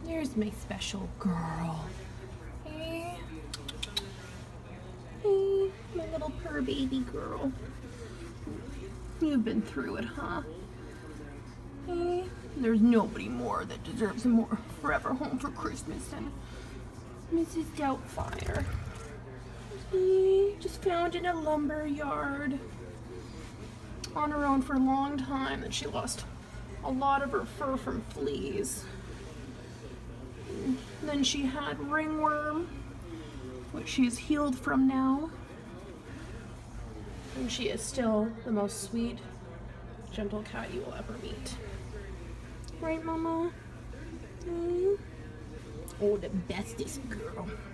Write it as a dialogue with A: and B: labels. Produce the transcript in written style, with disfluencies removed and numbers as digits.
A: There's my special girl. Hey. Hey, my little purr baby girl. You've been through it, huh? Hey. There's nobody more that deserves a more forever home for Christmas than Mrs. Doubtfire. Hey, just found in a lumber yard. On her own for a long time, and she lost a lot of her fur from fleas. And then she had ringworm, which she is healed from now. And she is still the most sweet, gentle cat you will ever meet. Right, Mama? Mm. Oh, the bestest girl.